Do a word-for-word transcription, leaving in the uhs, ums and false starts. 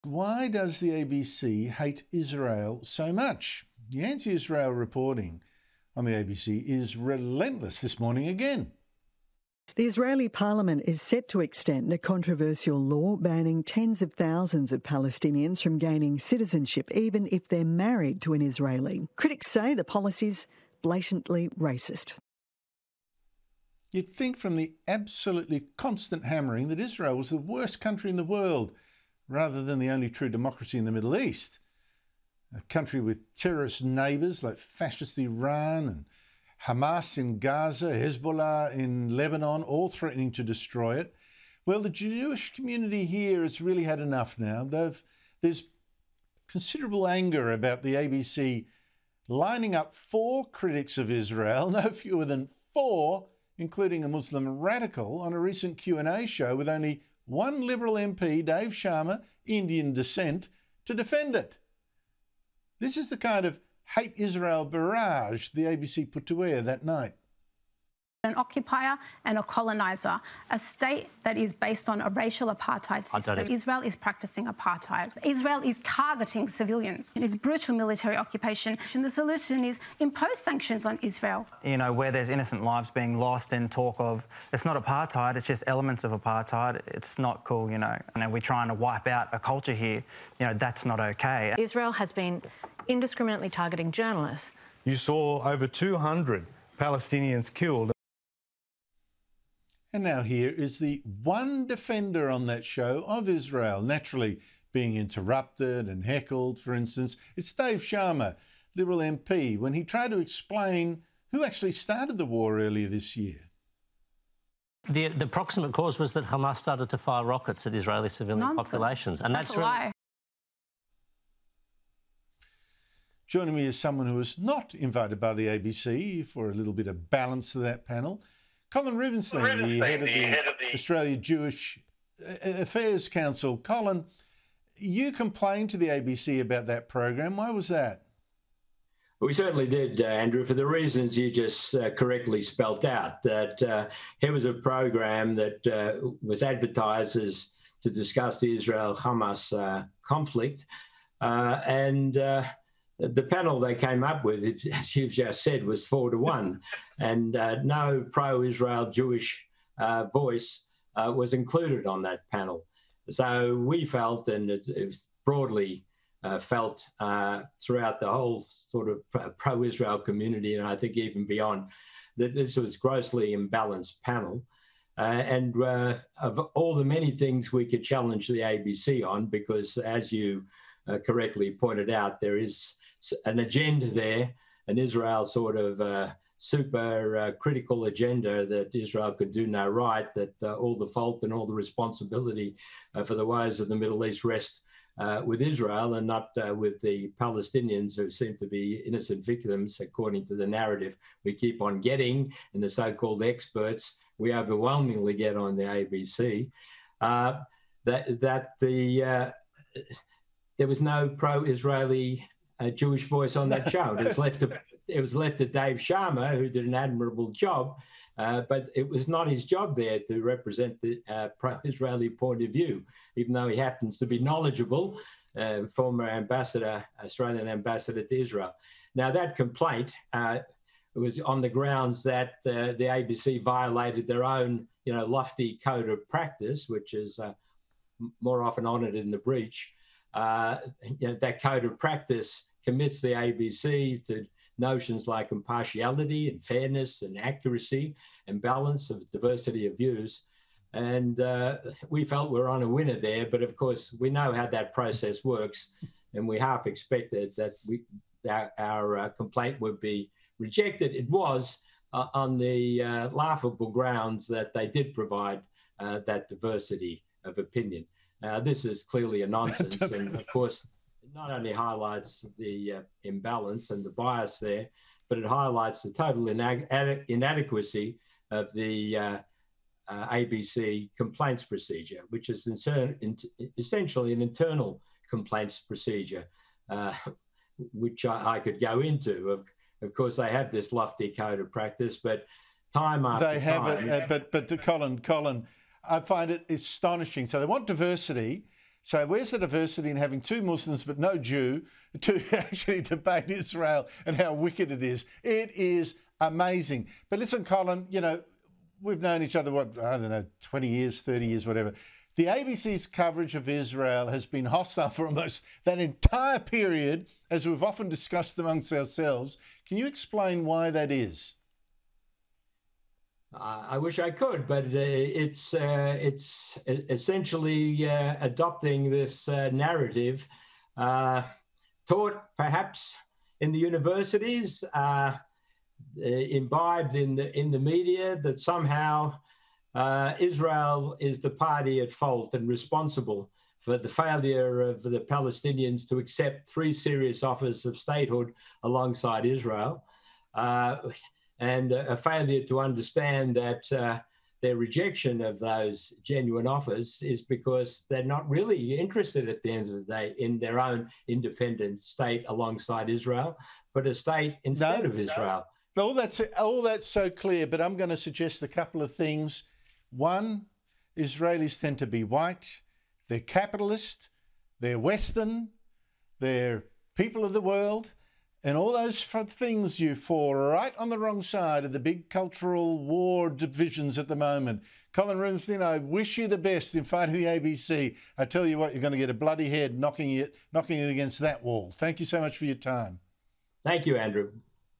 Why does the A B C hate Israel so much? The anti-Israel reporting on the A B C is relentless this morning again. The Israeli parliament is set to extend a controversial law banning tens of thousands of Palestinians from gaining citizenship, even if they're married to an Israeli. Critics say the policy's blatantly racist. You'd think from the absolutely constant hammering that Israel was the worst country in the world, rather than the only true democracy in the Middle East. A country with terrorist neighbours like fascist Iran and Hamas in Gaza, Hezbollah in Lebanon, all threatening to destroy it. Well, the Jewish community here has really had enough now. They've, there's considerable anger about the A B C lining up four critics of Israel, no fewer than four, including a Muslim radical, on a recent Q and A show with only one Liberal M P, Dave Sharma, Indian descent, to defend it. This is the kind of hate Israel barrage the A B C put to air that night. An occupier and a coloniser, a state that is based on a racial apartheid system. Israel is practising apartheid. Israel is targeting civilians. It's brutal military occupation. And the solution is impose sanctions on Israel. You know, where there's innocent lives being lost and talk of, it's not apartheid, it's just elements of apartheid. It's not cool, you know. And we're trying to wipe out a culture here. You know, that's not okay. Israel has been indiscriminately targeting journalists. You saw over two hundred Palestinians killed. And now here is the one defender on that show of Israel, naturally being interrupted and heckled, for instance. It's Dave Sharma, Liberal M P, when he tried to explain who actually started the war earlier this year. The, the proximate cause was that Hamas started to fire rockets at Israeli civilian Nonsense. populations. And that's, that's a lie. Joining me is someone who was not invited by the A B C for a little bit of balance to that panel. Colin Rubenstein, Rubenstein the, head of the, the, head of the Australia Jewish Affairs Council. Colin, you complained to the A B C about that program. Why was that? We certainly did, uh, Andrew, for the reasons you just uh, correctly spelt out, that uh, here was a program that uh, was advertised as to discuss the Israel-Hamas uh, conflict. Uh, and uh, the panel they came up with, as you've just said, was four to one. And uh, no pro-Israel Jewish uh, voice uh, was included on that panel. So we felt, and it, it was broadly uh, felt uh, throughout the whole sort of pro-Israel community, and I think even beyond, that this was grossly imbalanced panel. Uh, and uh, of all the many things we could challenge the A B C on, because as you uh, correctly pointed out, there is an agenda there, an Israel sort of uh, super uh, critical agenda that Israel could do no right, that uh, all the fault and all the responsibility uh, for the woes of the Middle East rest uh, with Israel and not uh, with the Palestinians, who seem to be innocent victims, according to the narrative we keep on getting, and the so-called experts we overwhelmingly get on the A B C, uh, that, that the uh, there was no pro-Israeli uh, Jewish voice on that show. It was left to, it was left to Dave Sharma, who did an admirable job, uh, but it was not his job there to represent the uh, pro-Israeli point of view, even though he happens to be knowledgeable, uh, former ambassador, Australian ambassador to Israel. Now, that complaint uh, was on the grounds that uh, the A B C violated their own, you know, lofty code of practice, which is uh, more often honoured in the breach. Uh, you know, that code of practice commits the A B C to notions like impartiality and fairness and accuracy and balance of diversity of views. And uh, we felt we were on a winner there, but of course we know how that process works, and we half expected that we our, our uh, complaint would be rejected. It was uh, on the uh, laughable grounds that they did provide uh, that diversity of opinion. Now, this is clearly a nonsense, and of course, it not only highlights the uh, imbalance and the bias there, but it highlights the total inad inadequacy of the uh, uh, A B C complaints procedure, which is in essentially an internal complaints procedure, uh, which I, I could go into. Of, of course, they have this lofty code of practice, but time after time... They have it, uh, but, but Colin, Colin, I find it astonishing. So they want diversity, So where's the diversity in having two Muslims but no Jew to actually debate Israel and how wicked it is? It is amazing. But listen, Colin, you know, we've known each other, what, I don't know, twenty years, thirty years, whatever. The A B C's coverage of Israel has been hostile for almost that entire period, as we've often discussed amongst ourselves. Can you explain why that is? Uh, I wish I could, but uh, it's uh, it's essentially uh, adopting this uh, narrative uh, taught perhaps in the universities, uh, imbibed in the in the media, that somehow uh, Israel is the party at fault and responsible for the failure of the Palestinians to accept three serious offers of statehood alongside Israel. Uh, and a failure to understand that uh, their rejection of those genuine offers is because they're not really interested at the end of the day in their own independent state alongside Israel, but a state instead no, of Israel. No. All that's, all that's so clear, but I'm going to suggest a couple of things. One, Israelis tend to be white, they're capitalist, they're Western, they're people of the world. And all those things you for are right on the wrong side of the big cultural war divisions at the moment. Colin Rubenstein, I wish you the best in fighting the A B C. I tell you what, you're going to get a bloody head knocking it, knocking it against that wall. Thank you so much for your time. Thank you, Andrew.